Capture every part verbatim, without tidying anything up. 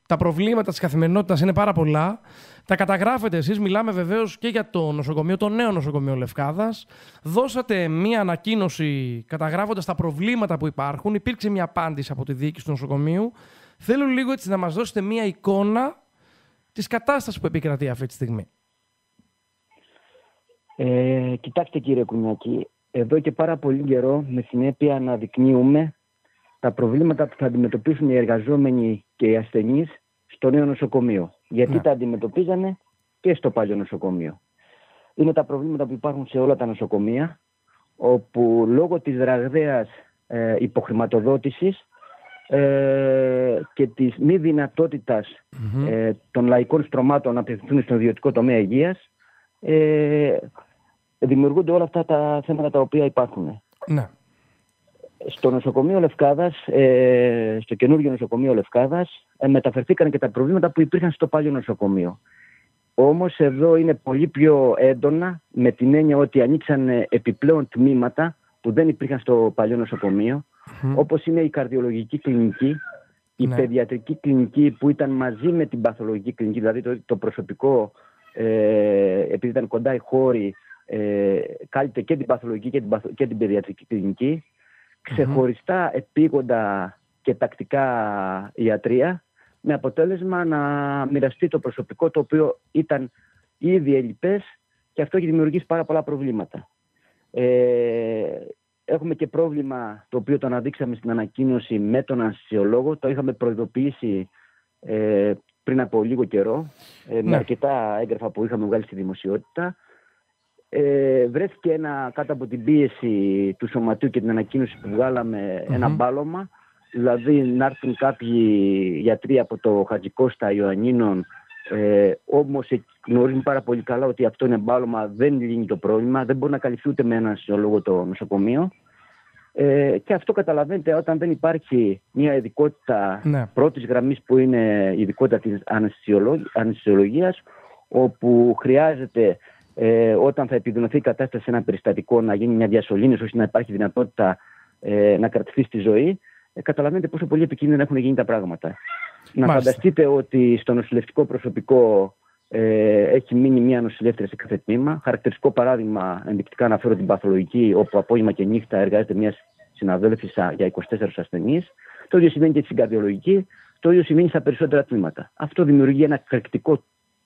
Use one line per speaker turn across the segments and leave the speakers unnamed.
τα προβλήματα της καθημερινότητας είναι πάρα πολλά. Τα καταγράφετε εσείς, μιλάμε βεβαίως και για το νοσοκομείο, το νέο νοσοκομείο Λευκάδας. Δώσατε μία ανακοίνωση καταγράφοντας τα προβλήματα που υπάρχουν. Υπήρξε μία απάντηση από τη διοίκηση του νοσοκομείου. Θέλω λίγο έτσι να μας δώσετε μία εικόνα της κατάστασης που επικρατεί αυτή τη στιγμή.
Ε, κοιτάξτε κύριε Κουνιακή, εδώ και πάρα πολύ καιρό με συνέπεια αναδεικνύουμε τα προβλήματα που θα αντιμετωπίσουν οι εργαζόμενοι και οι ασθενείς στο νέο νοσοκομείο. Γιατί ναι. τα αντιμετωπίζανε και στο παλιό νοσοκομείο. Είναι τα προβλήματα που υπάρχουν σε όλα τα νοσοκομεία, όπου λόγω της ραγδαίας ε, υποχρηματοδότησης ε, και της μη δυνατότητας mm-hmm. ε, των λαϊκών στρωμάτων να απευθυνθούν στον ιδιωτικό τομέα υγείας, ε, δημιουργούνται όλα αυτά τα θέματα τα οποία υπάρχουν.
Ναι.
Στο νοσοκομείο Λευκάδας, ε, στο καινούργιο νοσοκομείο Λευκάδας, ε, μεταφερθήκαν και τα προβλήματα που υπήρχαν στο παλιό νοσοκομείο. Όμως εδώ είναι πολύ πιο έντονα, με την έννοια ότι ανοίξαν επιπλέον τμήματα που δεν υπήρχαν στο παλιό νοσοκομείο, mm-hmm. όπως είναι η καρδιολογική κλινική, η ναι. παιδιατρική κλινική που ήταν μαζί με την παθολογική κλινική, δηλαδή το, το προσωπικό, ε, επειδή ήταν κοντά οι χώροι, ε, κάλυπτε και την παθολογική και την, παθ, και την παιδιατρική κλινική. Ξεχωριστά επίγοντα και τακτικά ιατρία, με αποτέλεσμα να μοιραστεί το προσωπικό το οποίο ήταν ήδη ελλειπές και αυτό έχει δημιουργήσει πάρα πολλά προβλήματα. Ε, έχουμε και πρόβλημα το οποίο το αναδείξαμε στην ανακοίνωση με τον αναισθησιολόγο, το είχαμε προειδοποιήσει ε, πριν από λίγο καιρό, ε, με ναι. αρκετά έγγραφα που είχαμε βγάλει στη δημοσιότητα. Ε, βρέθηκε ένα, κάτω από την πίεση του σωματείου και την ανακοίνωση που βγάλαμε mm-hmm. ένα μπάλωμα, δηλαδή να έρθουν κάποιοι γιατροί από το Χατζικώστα Ιωαννίνων, ε, όμως γνωρίζουν πάρα πολύ καλά ότι αυτό είναι μπάλωμα, δεν λύνει το πρόβλημα, δεν μπορεί να καλυφθεί ούτε με έναν αναισθησιολόγο το νοσοκομείο, ε, και αυτό καταλαβαίνετε όταν δεν υπάρχει μια ειδικότητα ναι. πρώτης γραμμής που είναι η ειδικότητα της αναισθησιολογίας, όπου χρειάζεται Ε, όταν θα επιδεινωθεί η κατάσταση σε ένα περιστατικό να γίνει μια διασωλήνωση ώστε να υπάρχει δυνατότητα ε, να κρατηθεί στη ζωή, ε, καταλαβαίνετε πόσο πολύ επικίνδυνα έχουν γίνει τα πράγματα. Μάλιστα. Να φανταστείτε ότι στο νοσηλευτικό προσωπικό ε, έχει μείνει μια νοσηλεύτρια σε κάθε τμήμα. Χαρακτηριστικό παράδειγμα, ενδεικτικά αναφέρω την παθολογική, όπου απόγευμα και νύχτα εργάζεται μια συναδέλφισσα για είκοσι τέσσερις ασθενείς. Το ίδιο συμβαίνει και στην καρδιολογική, το ίδιο συμβαίνει στα περισσότερα τμήματα. Αυτό δημιουργεί ένα εκρηκτικό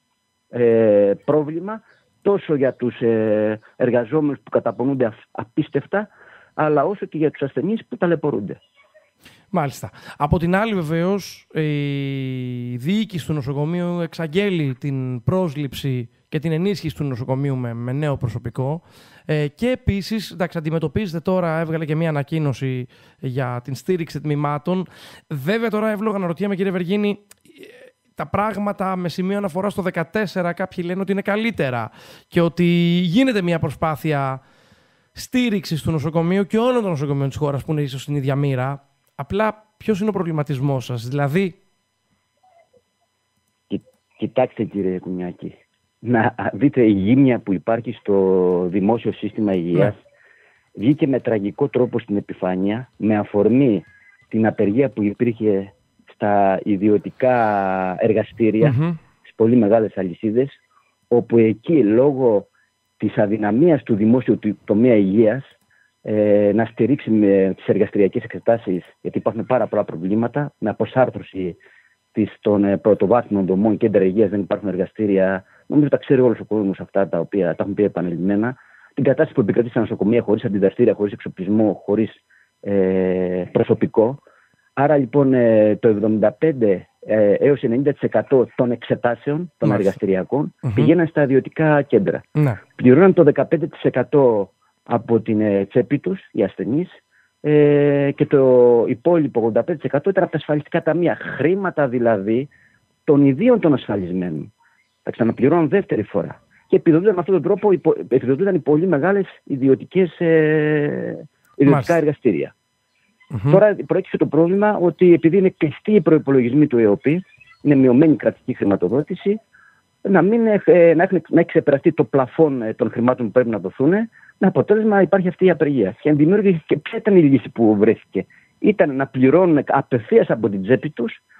ε, πρόβλημα, τόσο για τους ε, εργαζόμενους που καταπονούνται απίστευτα, αλλά όσο και για τους ασθενείς που ταλαιπωρούνται.
Μάλιστα. Από την άλλη βεβαίως, η διοίκηση του νοσοκομείου εξαγγέλει την πρόσληψη και την ενίσχυση του νοσοκομείου με, με νέο προσωπικό ε, και επίσης, εντάξει, αντιμετωπίζετε τώρα, έβγαλε και μία ανακοίνωση για την στήριξη τμήματων. Βέβαια τώρα εύλογα να ρωτιέμαι, κύριε Βεργίνη, τα πράγματα με σημείο αναφορά στο δεκατέσσερα κάποιοι λένε ότι είναι καλύτερα και ότι γίνεται μια προσπάθεια στήριξης του νοσοκομείου και όλων των νοσοκομείων της χώρας που είναι ίσως στην ίδια μοίρα. Απλά ποιος είναι ο προβληματισμός σας, δηλαδή?
Κι, κοιτάξτε κύριε Κουνιάκη, να δείτε η γύμνια που υπάρχει στο δημόσιο σύστημα υγείας. Ναι. Βγήκε με τραγικό τρόπο στην επιφάνεια με αφορμή την απεργία που υπήρχε στα ιδιωτικά εργαστήρια, mm-hmm. στις πολύ μεγάλες αλυσίδες, όπου εκεί λόγω της αδυναμίας του δημόσιου τομέα υγείας ε, να στηρίξει με τις εργαστηριακές εξετάσεις, γιατί υπάρχουν πάρα πολλά προβλήματα, με αποσάρθρωση της, των ε, πρωτοβάθμιων δομών, κέντρα υγείας, δεν υπάρχουν εργαστήρια. Νομίζω τα ξέρει όλος ο κόσμος αυτά τα οποία τα έχουν πει επανειλημμένα. Την κατάσταση που επικρατεί στα νοσοκομεία χωρίς αντιδραστήρια, χωρίς εξοπλισμό, χωρίς ε, προσωπικό. Άρα λοιπόν το εβδομήντα πέντε έως ενενήντα τοις εκατό των εξετάσεων των Μάλιστα. εργαστηριακών mm-hmm. πηγαίναν στα ιδιωτικά κέντρα. Ναι. Πληρώναν το δεκαπέντε τοις εκατό από την τσέπη τους οι ασθενείς ε, και το υπόλοιπο ογδόντα πέντε τοις εκατό ήταν από τα ασφαλιστικά ταμεία. Χρήματα δηλαδή των ιδίων των ασφαλισμένων. Τα ξαναπληρώναν δεύτερη φορά. Και επιδοτούνταν με αυτόν τον τρόπο επιδοτούνταν οι πολύ μεγάλες ιδιωτικές, ε, ιδιωτικά εργαστήρια. Mm-hmm. Τώρα προέκυψε το πρόβλημα ότι επειδή είναι κλειστοί οι προϋπολογισμοί του ΕΟΠΗ, είναι μειωμένη κρατική χρηματοδότηση, να, μην, ε, να, έχουν, να έχει ξεπεραστεί το πλαφόν ε, των χρημάτων που πρέπει να δοθούν, με αποτέλεσμα υπάρχει αυτή η απεργία. Και δημιούργησε και ποια ήταν η λύση που βρέθηκε. Ήταν να πληρώνουν απευθείας από την τσέπη τους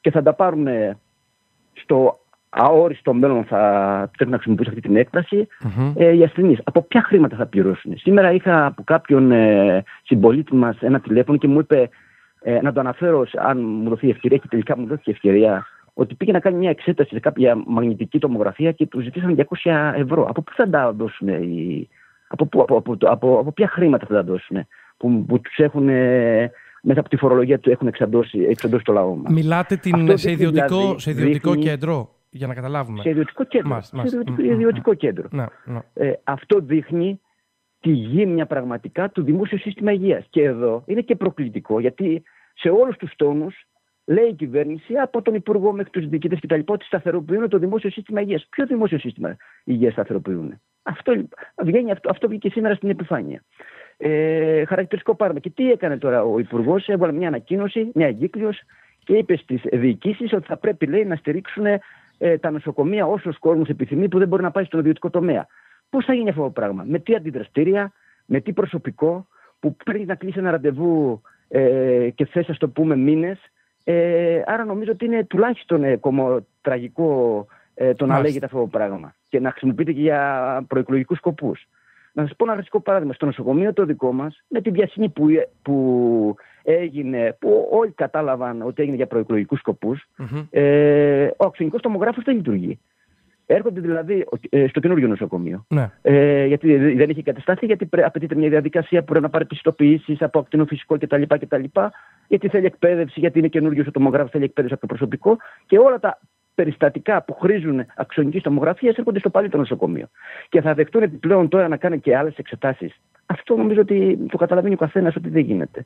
και θα τα πάρουν στο αόριστο μέλλον, θα πρέπει να χρησιμοποιήσουν αυτή την έκταση mm-hmm. ε, οι ασθενείς. Από ποια χρήματα θα πληρώσουν? Σήμερα είχα από κάποιον ε, συμπολίτη μας ένα τηλέφωνο και μου είπε, ε, να το αναφέρω αν μου δοθεί ευκαιρία, και τελικά μου δόθηκε ευκαιρία, ότι πήγε να κάνει μια εξέταση σε κάποια μαγνητική τομογραφία και του ζητήσαν διακόσια ευρώ. Από πού θα τα δώσουν οι... από, από, από, από, από ποια χρήματα θα τα δώσουν, που, που τους έχουν, μέσα από τη φορολογία του έχουν εξαντώσει, εξαντώσει το λαό μας?
Μιλάτε την, σε ιδιωτικό, δηλαδή, σε ιδιωτικό δείχνει, κέντρο, για να καταλάβουμε.
Σε ιδιωτικό κέντρο. Μας, σε μας, ιδιωτικό, mm, ιδιωτικό mm, κέντρο. Mm, mm. Ε, αυτό δείχνει τη γύμνια πραγματικά του δημόσιου σύστημα υγείας. Και εδώ είναι και προκλητικό, γιατί σε όλους τους τόνους λέει η κυβέρνηση, από τον Υπουργό μέχρι τους διοικητές κτλ., ότι σταθεροποιούν το δημόσιο σύστημα υγείας. Ποιο δημόσιο σύστημα υγείας σταθεροποιούν? Αυτό, βγαίνει, αυτό, αυτό βγήκε σήμερα στην επιφάνεια. Ε, χαρακτηριστικό πάρμα. Και τι έκανε τώρα ο Υπουργός? Έβαλε μια ανακοίνωση, μια εγκύκλειος, και είπε στις διοικήσεις ότι θα πρέπει, λέει, να στηρίξουν ε, τα νοσοκομεία όσος κόσμος επιθυμεί που δεν μπορεί να πάει στον ιδιωτικό τομέα. Πώς θα γίνει αυτό το πράγμα? Με τι αντιδραστήρια, με τι προσωπικό, που πρέπει να κλείσει ένα ραντεβού ε, και θες, ας το πούμε, μήνες. Ε, άρα νομίζω ότι είναι τουλάχιστον ε, κομμο, τραγικό ε, το να λέγεται αυτό το πράγμα και να χρησιμοποιείται και για προεκλογικούς σκοπούς. Να σας πω ένα αριθμητικό παράδειγμα. Στο νοσοκομείο το δικό μας, με τη βιασύνη που, που έγινε, που όλοι κατάλαβαν ότι έγινε για προεκλογικούς σκοπούς, mm-hmm. ε, ο αξονικός τομογράφος δεν λειτουργεί. Έρχονται δηλαδή ε, στο καινούργιο νοσοκομείο. Ναι. Ε, γιατί δεν έχει κατασταθεί, γιατί πρέ, απαιτείται μια διαδικασία που πρέπει να πάρει πιστοποιήσεις από ακτινοφυσικό κτλ, κτλ. Γιατί θέλει εκπαίδευση, γιατί είναι καινούργιος ο τομογράφος, θέλει εκπαίδευση από το προσωπικό, και όλα τα περιστατικά που χρήζουν αξονικής τομογραφίας έρχονται στο παλιό νοσοκομείο. Και θα δεχτούν επιπλέον τώρα να κάνουν και άλλες εξετάσεις. Αυτό νομίζω ότι το καταλαβαίνει ο καθένας ότι δεν γίνεται.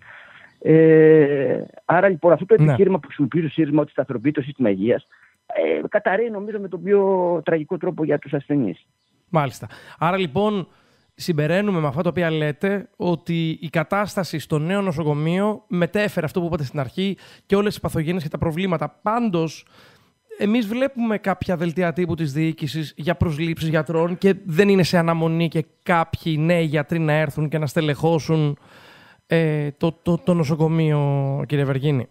Ε, άρα λοιπόν αυτό το επιχείρημα ναι. που χρησιμοποιεί ο ΣΥΡΙΖΑ, ότι σταθεροποιεί το σύστημα υγείας, ε, καταρρέει νομίζω με τον πιο τραγικό τρόπο για τους ασθενείς.
Μάλιστα. Άρα λοιπόν συμπεραίνουμε με αυτά τα οποία λέτε ότι η κατάσταση στο νέο νοσοκομείο μετέφερε αυτό που είπατε στην αρχή και όλες τις παθογένειες και τα προβλήματα. Πάντως, εμείς βλέπουμε κάποια δελτία τύπου της διοίκησης για προσλήψεις γιατρών και δεν είναι σε αναμονή και κάποιοι νέοι γιατροί να έρθουν και να στελεχώσουν ε, το, το, το νοσοκομείο, κύριε Βεργίνη.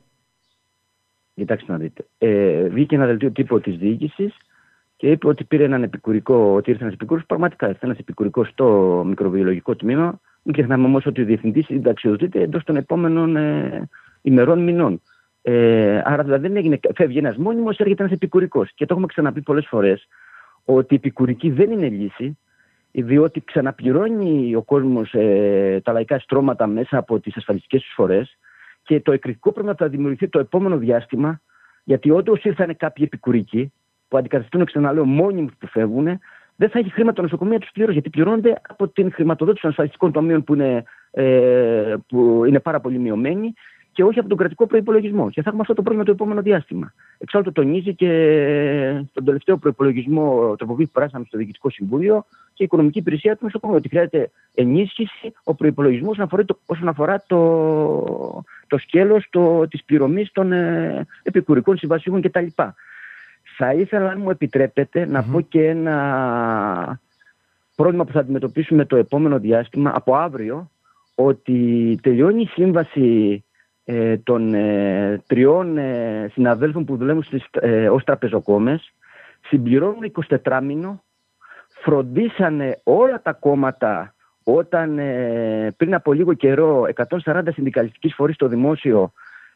Κοιτάξτε να δείτε. Ε, βγήκε ένα δελτίο τύπου της διοίκησης και είπε ότι πήρε έναν επικουρικό, ότι ήρθε ένας επικουρικός. Πραγματικά ήρθε ένας επικουρικός στο μικροβιολογικό τμήμα. Μην ξεχνάμε όμως ότι ο διευθυντής συνταξιοδοτείται εντός των επόμενων ε, ημερών, μηνών. Ε, άρα δηλαδή δεν έγινε, φεύγει ένας μόνιμος, έρχεται ένας επικουρικός. Και το έχουμε ξαναπεί πολλές φορές ότι η επικουρική δεν είναι λύση, διότι ξαναπληρώνει ο κόσμος ε, τα λαϊκά στρώματα μέσα από τις ασφαλιστικές εισφορές, και το εκρηκτικό πρόβλημα θα δημιουργηθεί το επόμενο διάστημα, γιατί όντως ήρθαν κάποιοι επικουρικοί που αντικαθιστούν, ξαναλέω, μόνιμους που φεύγουν, δεν θα έχει χρήματα το νοσοκομείο τους πληρώσει, γιατί πληρώνονται από την χρηματοδότηση των ασφαλιστικών τομείων που είναι, ε, που είναι πάρα πολύ μειωμένη, και όχι από τον κρατικό προϋπολογισμό. Και θα έχουμε αυτό το πρόβλημα το επόμενο διάστημα. Εξάλλου το τονίζει και στον τελευταίο προϋπολογισμό τροποποίηση που περάσαμε στο Διοικητικό Συμβούλιο και η Οικονομική Υπηρεσία του Νοσοκομείου, ότι χρειάζεται ενίσχυση ο προϋπολογισμός όσον αφορά το, το σκέλος το, της πληρωμής των ε, επικουρικών συμβασιών κτλ. Θα ήθελα, αν μου επιτρέπετε, να mm-hmm. πω και ένα πρόβλημα που θα αντιμετωπίσουμε το επόμενο διάστημα, από αύριο, ότι τελειώνει η σύμβαση Ε, των ε, τριών ε, συναδέλφων που δουλεύουν στις, ε, ως τραπεζοκόμες, συμπληρώνουν εικοσιτετράμηνο, φροντίσανε όλα τα κόμματα όταν ε, πριν από λίγο καιρό εκατόν σαράντα συνδικαλιστικές φορείς στο δημόσιο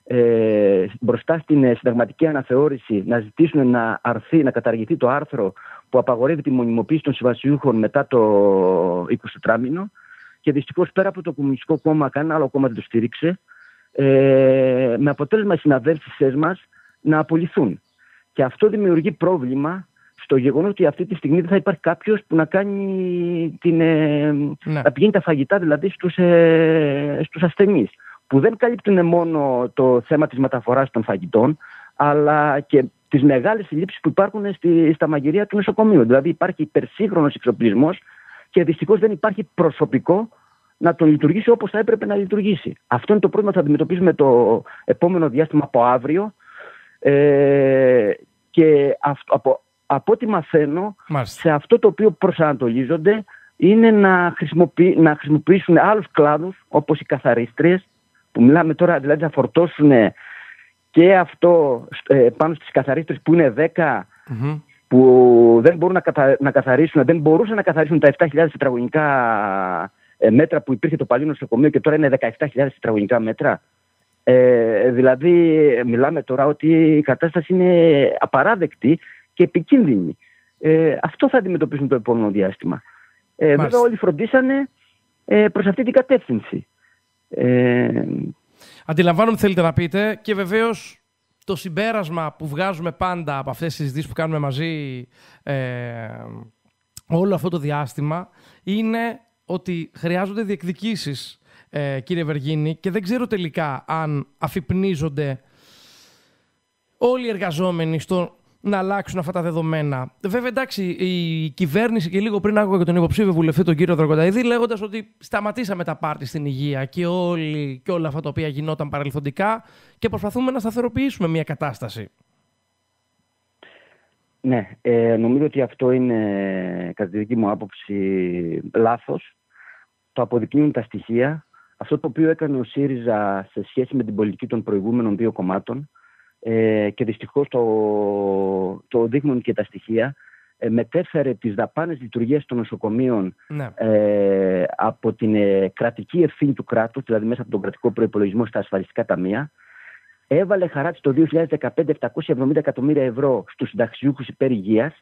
ε, μπροστά στην ε, συνταγματική αναθεώρηση να ζητήσουν να αρθεί, να καταργηθεί το άρθρο που απαγορεύει τη μονιμοποίηση των συμβασιούχων μετά το εικοσιτετράμηνο, και δυστυχώς πέρα από το Κομμουνιστικό Κόμμα κανένα άλλο κόμμα δεν το στήριξε. Ε, με αποτέλεσμα οι συναδέλφισες μας να απολυθούν. Και αυτό δημιουργεί πρόβλημα στο γεγονός ότι αυτή τη στιγμή δεν θα υπάρχει κάποιος που να κάνει την, ε, ναι. να πηγαίνει τα φαγητά δηλαδή στους, ε, στους ασθενείς, που δεν καλύπτουν μόνο το θέμα της μεταφοράς των φαγητών, αλλά και τις μεγάλες συλλήψεις που υπάρχουν στη, στα μαγειρία του νοσοκομείου. Δηλαδή υπάρχει υπερσύγχρονος εξοπλισμός και δυστυχώς δεν υπάρχει προσωπικό να τον λειτουργήσει όπως θα έπρεπε να λειτουργήσει. Αυτό είναι το πρόβλημα που θα αντιμετωπίσουμε το επόμενο διάστημα από αύριο. Ε, και αυτό, από, από ό,τι μαθαίνω, Μάλιστα. σε αυτό το οποίο προσανατολίζονται είναι να, χρησιμοποιη, να χρησιμοποιήσουν άλλους κλάδους, όπως οι καθαρίστριες, που μιλάμε τώρα, δηλαδή θα φορτώσουν και αυτό ε, πάνω στις καθαρίστρες που είναι δέκα, mm-hmm. που δεν μπορούν να, κατα... να καθαρίσουν, δεν μπορούσαν να καθαρίσουν τα επτά χιλιάδες τετραγωνικά ε, μέτρα που υπήρχε το παλιό νοσοκομείο και τώρα είναι δεκαεπτά χιλιάδες τετραγωνικά μέτρα. Ε, δηλαδή μιλάμε τώρα ότι η κατάσταση είναι απαράδεκτη και επικίνδυνη. Ε, αυτό θα αντιμετωπίσουν το επόμενο διάστημα. Ε, βέβαια όλοι φροντίσανε ε, προς αυτή την κατεύθυνση. Ε,
Αντιλαμβάνομαι τι θέλετε να πείτε και βεβαίως το συμπέρασμα που βγάζουμε πάντα από αυτές τις συζητήσεις που κάνουμε μαζί ε, όλο αυτό το διάστημα είναι ότι χρειάζονται διεκδικήσεις, ε, κύριε Βεργίνη, και δεν ξέρω τελικά αν αφυπνίζονται όλοι οι εργαζόμενοι στο να αλλάξουν αυτά τα δεδομένα. Βέβαια, εντάξει, η κυβέρνηση και λίγο πριν άκουγα και τον υποψήφιο βουλευτή, τον κύριο Δρακονταίδη, λέγοντας ότι σταματήσαμε τα πάρτι στην υγεία και, όλοι, και όλα αυτά τα οποία γινόταν παρελθοντικά και προσπαθούμε να σταθεροποιήσουμε μια κατάσταση.
Ναι, ε, νομίζω ότι αυτό είναι, κατά τη δική μου άποψη, λάθος. Το αποδεικνύουν τα στοιχεία. Αυτό το οποίο έκανε ο ΣΥΡΙΖΑ σε σχέση με την πολιτική των προηγούμενων δύο κομμάτων, Ε, και δυστυχώς το, το δείχνουν και τα στοιχεία, ε, μετέφερε τις δαπάνες λειτουργίας των νοσοκομείων ναι. ε, από την ε, κρατική ευθύνη του κράτους, δηλαδή μέσα από τον κρατικό προϋπολογισμό στα ασφαλιστικά ταμεία, έβαλε χαράτσι το δύο χιλιάδες δεκαπέντε επτακόσια εβδομήντα εκατομμύρια ευρώ στους συνταξιούχους υπέρ υγείας,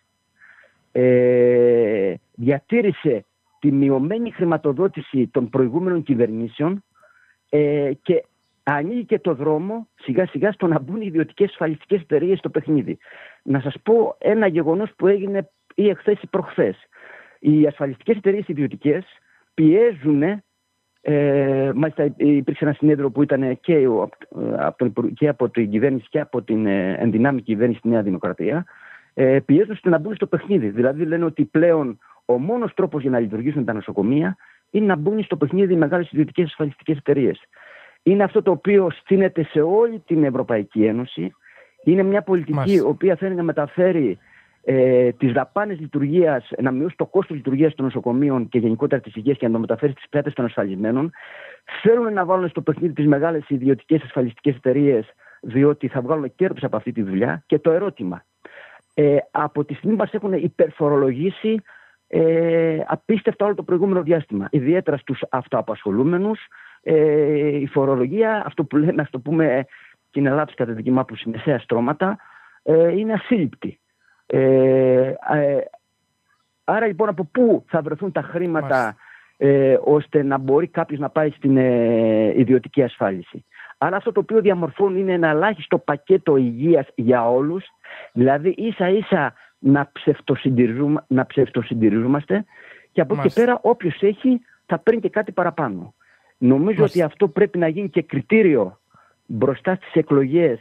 ε, διατήρησε τη μειωμένη χρηματοδότηση των προηγούμενων κυβερνήσεων ε, και ανοίγει και το δρόμο σιγά σιγά στο να μπουν οι ιδιωτικές ασφαλιστικές εταιρείες στο παιχνίδι. Να σας πω ένα γεγονός που έγινε ή εχθές ή προχθές. Οι ασφαλιστικές εταιρείες ιδιωτικές πιέζουν, ε, μάλιστα υπήρξε ένα συνέδριο που ήταν και, από, τον, και από την κυβέρνηση και από την ενδυνάμει κυβέρνηση στη Νέα Δημοκρατία, ε, πιέζουν ώστε να μπουν στο παιχνίδι. Δηλαδή λένε ότι πλέον ο μόνος τρόπος για να λειτουργήσουν τα νοσοκομεία είναι να μπουν στο παιχνίδι οι μεγάλες ιδιωτικές ασφαλιστικές εταιρείες. Είναι αυτό το οποίο στείνεται σε όλη την Ευρωπαϊκή Ένωση. Είναι μια πολιτική η οποία θέλει να μεταφέρει ε, τις δαπάνες λειτουργίας, να μειώσει το κόστος λειτουργίας των νοσοκομείων και γενικότερα της υγείας και να το μεταφέρει στις πλάτες των ασφαλισμένων. Θέλουν να βάλουν στο παιχνίδι τις μεγάλες ιδιωτικές ασφαλιστικές εταιρείες, διότι θα βγάλουν κέρδος από αυτή τη δουλειά. Και το ερώτημα, ε, από τη στιγμή που μας έχουν υπερφορολογήσει ε, απίστευτα όλο το προηγούμενο διάστημα, ιδιαίτερα στους αυτοαπασχολούμενους. Ε, η φορολογία, αυτό που λέμε, ας το πούμε την Ελλάδα κατά δική μου άποψη, μεσαία στρώματα, ε, είναι ασύλληπτη. Ε, ε, άρα λοιπόν από πού θα βρεθούν τα χρήματα ε, ώστε να μπορεί κάποιος να πάει στην ε, ιδιωτική ασφάλιση. Άρα αυτό το οποίο διαμορφώνουν είναι ένα ελάχιστο πακέτο υγείας για όλους, δηλαδή ίσα ίσα να, ψευτοσυντηρίζουμε, να ψευτοσυντηρίζομαστε και από εκεί και πέρα όποιος έχει θα παίρνει και κάτι παραπάνω. Νομίζω Μάλιστα. ότι αυτό πρέπει να γίνει και κριτήριο μπροστά στις εκλογές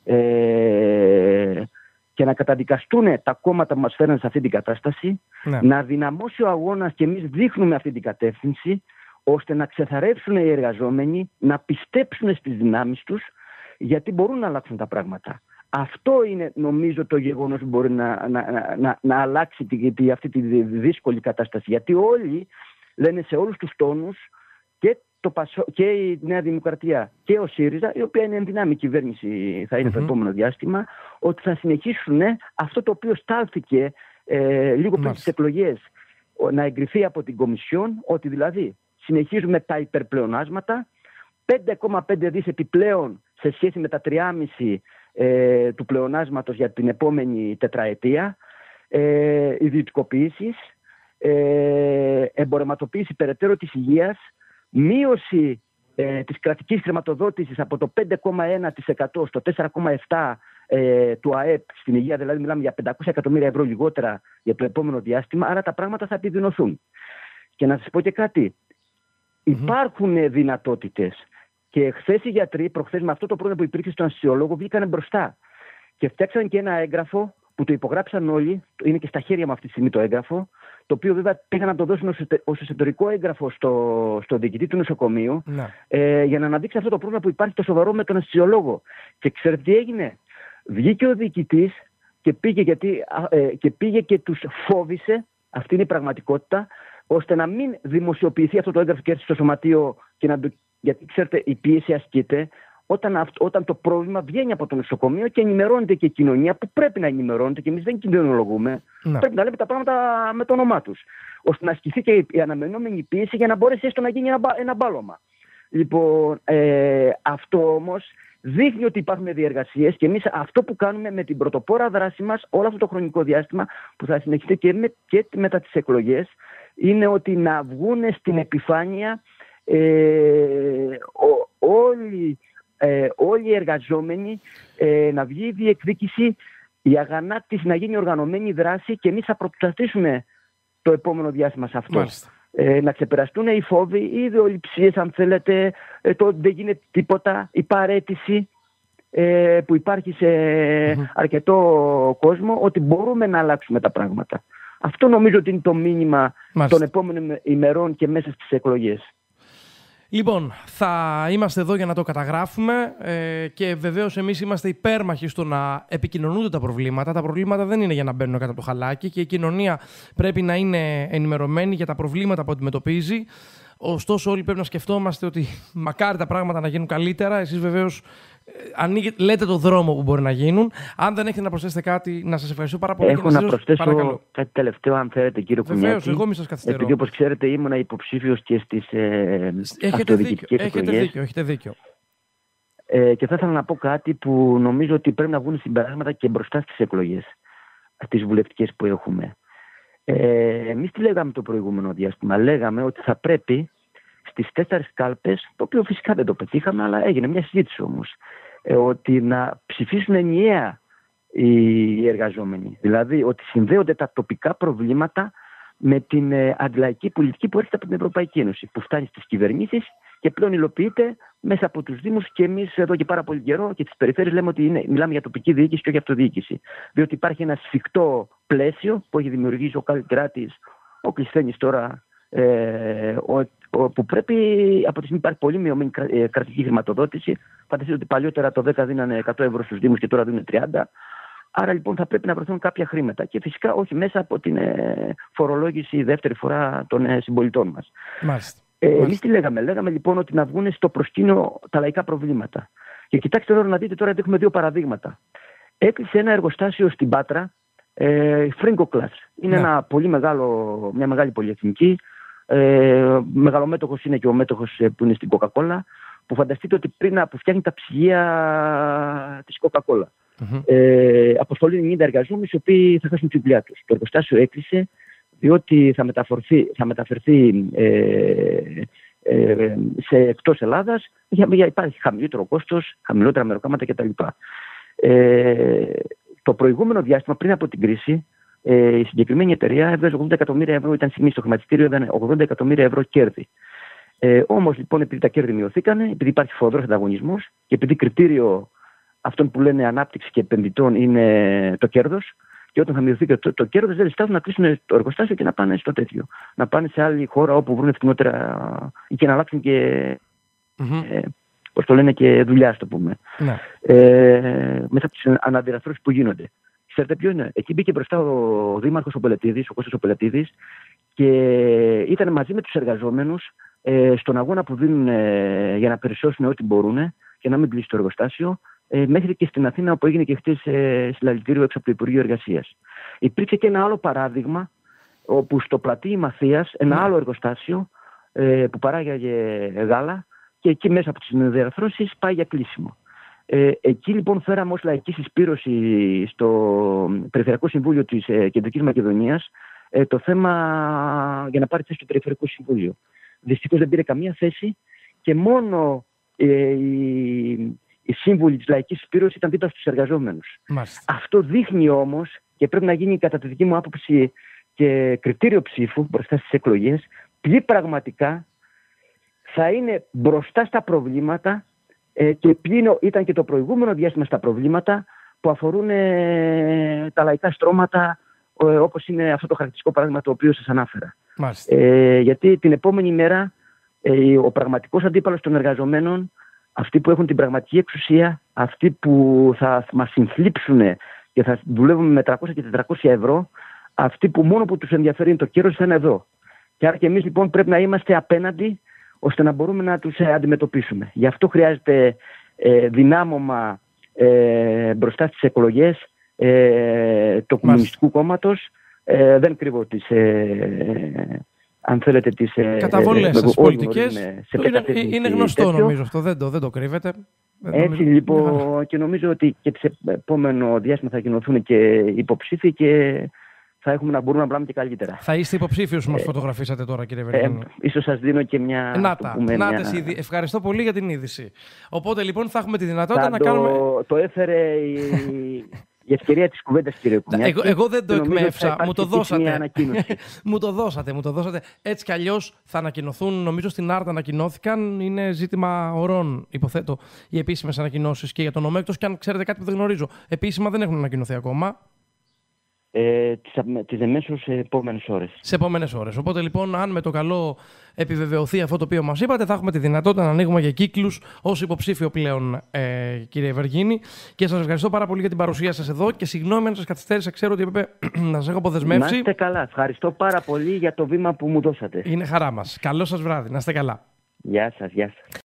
ε, και να καταδικαστούν τα κόμματα που μας φέρνουν σε αυτή την κατάσταση, ναι. να δυναμώσει ο αγώνας και εμείς δείχνουμε αυτή την κατεύθυνση, ώστε να ξεθαρρεύσουν οι εργαζόμενοι, να πιστέψουν στις δυνάμεις τους, γιατί μπορούν να αλλάξουν τα πράγματα. Αυτό είναι νομίζω το γεγονός που μπορεί να, να, να, να, να αλλάξει τη, τη, αυτή τη δύσκολη κατάσταση. Γιατί όλοι λένε σε όλους τους τόνους, και, το Πασό, και η Νέα Δημοκρατία και ο ΣΥΡΙΖΑ, η οποία είναι ενδυνάμει κυβέρνηση θα είναι mm-hmm. το επόμενο διάστημα, ότι θα συνεχίσουν αυτό το οποίο στάλθηκε ε, λίγο πριν τις εκλογές να εγκριθεί από την Κομισιόν, ότι δηλαδή συνεχίζουμε τα υπερπλεονάσματα, πέντε κόμμα πέντε δις επιπλέον σε σχέση με τα τρία κόμμα πέντε ε, του πλεονάσματος για την επόμενη τετραετία, ε, ιδιωτικοποιήσεις, ε, εμπορευματοποίηση περαιτέρω της υγείας, μείωση ε, της κρατικής χρηματοδότησης από το πέντε κόμμα ένα τοις εκατό στο τέσσερα κόμμα επτά τοις εκατό ε, του ΑΕΠ στην υγεία, δηλαδή μιλάμε για πεντακόσια εκατομμύρια ευρώ λιγότερα για το επόμενο διάστημα, άρα τα πράγματα θα επιδεινωθούν. Και να σας πω και κάτι, mm-hmm. υπάρχουν δυνατότητες και χθες οι γιατροί, προχθές με αυτό το πρόβλημα που υπήρξε στον αναισθησιολόγο, βγήκαν μπροστά και φτιάξαν και ένα έγγραφο που το υπογράψαν όλοι, είναι και στα χέρια μου αυτή τη στιγμή το έγγραφο, το οποίο βέβαια πήγαν να το δώσουν ως εσωτερικό έγγραφο στο, στο διοικητή του νοσοκομείου, ε, για να αναδείξει αυτό το πρόβλημα που υπάρχει το σοβαρό με τον αναισθησιολόγο. Και ξέρετε τι έγινε? Βγήκε ο διοικητής και πήγε, γιατί, ε, και πήγε και τους φόβησε, αυτή είναι η πραγματικότητα, ώστε να μην δημοσιοποιηθεί αυτό το έγγραφο και έρθει στο σωματείο, και να, γιατί ξέρετε η πίεση ασκείται όταν, όταν το πρόβλημα βγαίνει από το νοσοκομείο και ενημερώνεται και η κοινωνία που πρέπει να ενημερώνεται και εμείς δεν κινδυνολογούμε. Ναι. Πρέπει να λέμε τα πράγματα με το όνομά τους, ώστε να ασκηθεί και η αναμενόμενη πίεση για να μπορέσει έστω να γίνει ένα, ένα μπάλωμα. Λοιπόν, ε, αυτό όμως δείχνει ότι υπάρχουν διεργασίες και εμείς αυτό που κάνουμε με την πρωτοπόρα δράση μας όλο αυτό το χρονικό διάστημα που θα συνεχιστεί και, με, και μετά τις εκλογές είναι ότι να βγουν στην επιφάνεια ε, ό, όλοι, ε, όλοι οι εργαζόμενοι, ε, να βγει η διεκδίκηση, η αγανάκτηση, να γίνει οργανωμένη δράση και εμείς θα προσπαθήσουμε το επόμενο διάστημα σε αυτό. Ε, να ξεπεραστούν οι φόβοι, οι ιδεολειψίες αν θέλετε, ε, το δεν γίνεται τίποτα, η παραίτηση ε, που υπάρχει σε mm-hmm. αρκετό κόσμο, ότι μπορούμε να αλλάξουμε τα πράγματα. Αυτό νομίζω ότι είναι το μήνυμα Μάλιστα. των επόμενων ημερών και μέσα στις εκλογές.
Λοιπόν, θα είμαστε εδώ για να το καταγράφουμε ε, και βεβαίως εμείς είμαστε υπέρμαχοι στο να επικοινωνούνται τα προβλήματα. Τα προβλήματα δεν είναι για να μπαίνουν κάτω από το χαλάκι και η κοινωνία πρέπει να είναι ενημερωμένη για τα προβλήματα που αντιμετωπίζει. Ωστόσο, όλοι πρέπει να σκεφτόμαστε ότι μακάρι τα πράγματα να γίνουν καλύτερα. Εσείς βεβαίως ανοίγετε, λέτε το δρόμο που μπορεί να γίνουν. Αν δεν έχετε να προσθέσετε κάτι, να σας ευχαριστώ πάρα πολύ.
Έχω
και
να, να προσθέσω
παρακαλώ.
κάτι τελευταίο, αν θέλετε, κύριο Κουνιάκη.
Βεβαίως, εγώ μη σας καθυστερώ.
Επειδή, όπως ξέρετε, ήμουνα υποψήφιος και στις ε, αυτοδιοικητικές εκλογές.
Έχετε δίκιο, έχετε δίκιο.
Ε, και θα ήθελα να πω κάτι που νομίζω ότι πρέπει να βγουν συμπεράσματα και μπροστά στις εκλογές, στις βουλευτικές που έχουμε. Ε, εμείς τι λέγαμε το προηγούμενο διάστημα? Λέγαμε ότι θα πρέπει στις τέσσερις κάλπες, το οποίο φυσικά δεν το πετύχαμε, αλλά έγινε μια συζήτηση όμως, ε, ότι να ψηφίσουν ενιαία οι εργαζόμενοι. Δηλαδή ότι συνδέονται τα τοπικά προβλήματα με την ε, αντιλαϊκή πολιτική που έρχεται από την Ευρωπαϊκή Ένωση, που φτάνει στις κυβερνήσεις και πλέον υλοποιείται μέσα από τους Δήμους, και εμείς εδώ και πάρα πολύ καιρό και τις περιφέρειες λέμε ότι είναι, μιλάμε για τοπική διοίκηση και όχι αυτοδιοίκηση. Διότι υπάρχει ένα σφιχτό πλαίσιο που έχει δημιουργήσει ο Καλλικράτης, ο Κλεισθένης τώρα, ε, ο, ο, που πρέπει από τη στιγμή υπάρχει πολύ μειωμένη ε, κρατική χρηματοδότηση. Φανταστείτε ότι παλιότερα το δέκα δίνανε εκατό ευρώ στους Δήμους και τώρα δίνουν τριάντα. Άρα λοιπόν θα πρέπει να βρεθούν κάποια χρήματα και φυσικά όχι μέσα από την ε, φορολόγηση δεύτερη φορά των ε, συμπολιτών μας.
Μάλιστα.
Ε, εμείς τι λέγαμε? Λέγαμε λοιπόν ότι να βγουν στο προσκήνιο τα λαϊκά προβλήματα. Και κοιτάξτε τώρα να δείτε, τώρα έχουμε δύο παραδείγματα. Έκλεισε ένα εργοστάσιο στην Πάτρα, ε, Fringo Class. Είναι ναι. ένα πολύ μεγάλο, μια μεγάλη πολυεθνική. Ε, μεγαλομέτωχος είναι και ο μέτωχος που είναι στην Coca-Cola, που φανταστείτε ότι πριν που φτιάχνει τα ψυγεία της Coca-Cola. Mm-hmm. Ε, αποστολή ενενήντα εργαζόμενους οι οποίοι θα χάσουν τη δουλειά τους. Το εργοστάσιο έκλεισε διότι θα μεταφερθεί, θα μεταφερθεί ε, ε, σε εκτός Ελλάδας, για, για υπάρχει χαμηλότερο κόστος, χαμηλότερα μεροκάματα κτλ. Ε, το προηγούμενο διάστημα, πριν από την κρίση, ε, η συγκεκριμένη εταιρεία έβγαζε ογδόντα εκατομμύρια ευρώ, ήταν στιγμή στο χρηματιστήριο, ήταν ογδόντα εκατομμύρια ευρώ κέρδη. Ε, όμως λοιπόν, επειδή τα κέρδη μειωθήκανε, επειδή υπάρχει φοδρός ανταγωνισμός και επειδή κριτήριο αυτών που λένε ανάπτυξη και επενδυτών είναι το κέρδος, και όταν θα μειωθεί και το, το κέρδος, δεν ζητάζουν να κλείσουν το εργοστάσιο και να πάνε στο τέτοιο. Να πάνε σε άλλη χώρα όπου βρουν φτηνότερα ή και να αλλάξουν και, mm-hmm. ε, πώς το λένε, και δουλειά, το πούμε. Ναι. Ε, μέσα από τις αναδιαρθρώσεις που γίνονται. Ξέρετε ποιο είναι? Εκεί μπήκε μπροστά ο Δήμαρχος ο Πελετίδης, ο Κώστας ο Πελετίδης, και ήταν μαζί με τους εργαζόμενους ε, στον αγώνα που δίνουν ε, για να περισσώσουν ό,τι μπορούν και να μην κλείσει το εργοστάσιο. Ε, μέχρι και στην Αθήνα, όπου έγινε και χτες ε, συλλαλητήριο έξω από το Υπουργείο Εργασίας. Υπήρξε και ένα άλλο παράδειγμα, όπου στο πλατή Μαθίας, ένα mm. άλλο εργοστάσιο ε, που παράγαγε γάλα, και εκεί μέσα από τις διαρθρώσεις πάει για κλείσιμο. Ε, εκεί λοιπόν φέραμε ως λαϊκή συσπήρωση στο Περιφερειακό Συμβούλιο της ε, Κεντρικής Μακεδονίας ε, το θέμα για να πάρει θέση στο Περιφερειακό Συμβούλιο. Δυστυχώς δεν πήρε καμία θέση και μόνο ε, η οι σύμβουλοι της λαϊκής συσπήρωσης ήταν δίπλα στους εργαζόμενους. Μάλιστα. Αυτό δείχνει όμως, και πρέπει να γίνει κατά τη δική μου άποψη και κριτήριο ψήφου μπροστά στις εκλογές, ποιοι πραγματικά θα είναι μπροστά στα προβλήματα ε, και ποιοι ήταν και το προηγούμενο διάστημα στα προβλήματα που αφορούν ε, τα λαϊκά στρώματα, ε, όπως είναι αυτό το χαρακτηριστικό παράδειγμα το οποίο σας ανάφερα. Ε, γιατί την επόμενη μέρα ε, ο πραγματικός αντίπαλος των εργαζομένων, αυτοί που έχουν την πραγματική εξουσία, αυτοί που θα μας συνθλίψουν και θα δουλεύουν με τριακόσια και τετρακόσια ευρώ, αυτοί που μόνο που τους ενδιαφέρει είναι το κέρδος, θα είναι εδώ. Και άρα και εμείς λοιπόν πρέπει να είμαστε απέναντι ώστε να μπορούμε να τους αντιμετωπίσουμε. Γι' αυτό χρειάζεται ε, δυνάμωμα ε, μπροστά στις εκλογές ε, του Κομμουνιστικού Κόμματος. Ε, δεν κρύβω τις, ε, αν θέλετε, τις
καταβολές σας πολιτικές. Είναι, είναι γνωστό
τέτοιο.
Νομίζω αυτό, δεν το, δεν το κρύβετε. Δεν
Έτσι
νομίζω,
λοιπόν
ναι.
Και νομίζω ότι και σε επόμενο διάστημα θα κοινωθούν και υποψήφοι και θα έχουμε να μπορούμε να μιλάμε και καλύτερα.
Θα είστε υποψήφιος που μας ε, φωτογραφίσατε τώρα, κύριε Βεργίνη.
Ε, ίσως σας δίνω και μια...
Να τα,
πούμε,
να
μια...
ήδη. Ευχαριστώ πολύ για την είδηση. Οπότε λοιπόν θα έχουμε τη δυνατότητα
θα
να
το,
κάνουμε...
Το έφερε η, η ευκαιρία της κουβέντας, κύριε Κουνιάκη.
Εγώ, εγώ δεν το εκμεύσα. Μου το δώσατε. μου το δώσατε, μου το δώσατε. Έτσι κι αλλιώς θα ανακοινωθούν, νομίζω στην Άρτα ανακοινώθηκαν. Είναι ζήτημα ωρών, υποθέτω, οι επίσημες ανακοινώσεις και για τον Ομέκτος. Και αν ξέρετε κάτι που δεν γνωρίζω, επίσημα δεν έχουν ανακοινωθεί ακόμα.
Ε, τις εμέσως σε επόμενες ώρες.
Σε επόμενες ώρες. Οπότε λοιπόν, αν με το καλό επιβεβαιωθεί αυτό το οποίο μας είπατε, θα έχουμε τη δυνατότητα να ανοίγουμε για κύκλους ως υποψήφιο πλέον, ε, κύριε Βεργίνη. Και σας ευχαριστώ πάρα πολύ για την παρουσία σας εδώ και συγγνώμη αν σας καθυστέρησα. Ξέρω ότι έπρεπε να σας έχω αποδεσμεύσει.
Να είστε καλά. Ευχαριστώ πάρα πολύ για το βήμα που μου δώσατε.
Είναι χαρά μας. Καλό σας βράδυ. Να είστε καλά.
Γεια σας, γεια σας.